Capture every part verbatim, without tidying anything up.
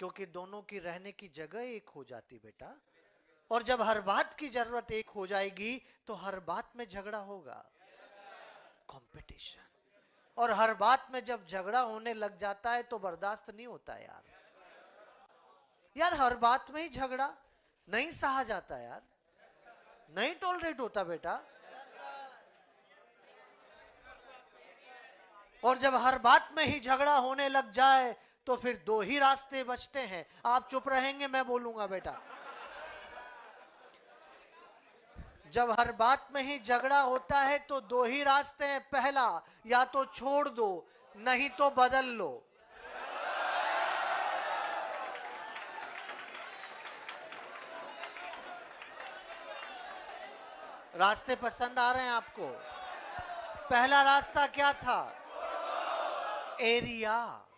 क्योंकि दोनों की रहने की जगह एक हो जाती बेटा। और जब हर बात की जरूरत एक हो जाएगी तो हर बात में झगड़ा होगा, कंपटीशन। और हर बात में जब झगड़ा होने लग जाता है तो बर्दाश्त नहीं होता यार। यार हर बात में ही झगड़ा नहीं सहा जाता यार, नहीं टॉलरेट होता बेटा। और जब हर बात में ही झगड़ा होने लग जाए तो फिर दो ही रास्ते बचते हैं। आप चुप रहेंगे, मैं बोलूंगा बेटा। जब हर बात में ही झगड़ा होता है तो दो ही रास्ते हैं। पहला, या तो छोड़ दो, नहीं तो बदल लो। रास्ते पसंद आ रहे हैं आपको? पहला रास्ता क्या था? एरिया।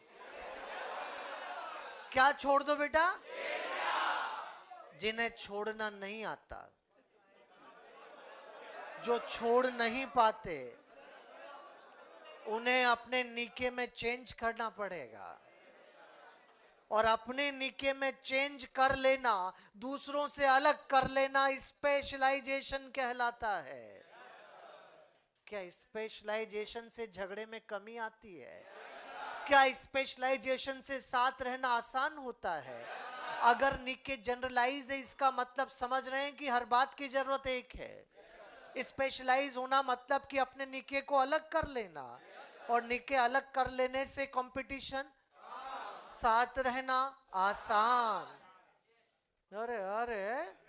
क्या छोड़ दो बेटा? जिन्हें छोड़ना नहीं आता, जो छोड़ नहीं पाते, उन्हें अपने नीके में चेंज करना पड़ेगा। और अपने नीके में चेंज कर लेना, दूसरों से अलग कर लेना, स्पेशलाइजेशन कहलाता है। क्या स्पेशलाइजेशन से झगड़े में कमी आती है? क्या स्पेशलाइजेशन से साथ रहना आसान होता है? अगर नीके जनरलाइज है, इसका मतलब समझ रहे हैं कि हर बात की जरूरत एक है। स्पेशलाइज होना मतलब कि अपने नीके को अलग कर लेना, और नीके अलग कर लेने से कंपटीशन, साथ रहना आसान। अरे अरे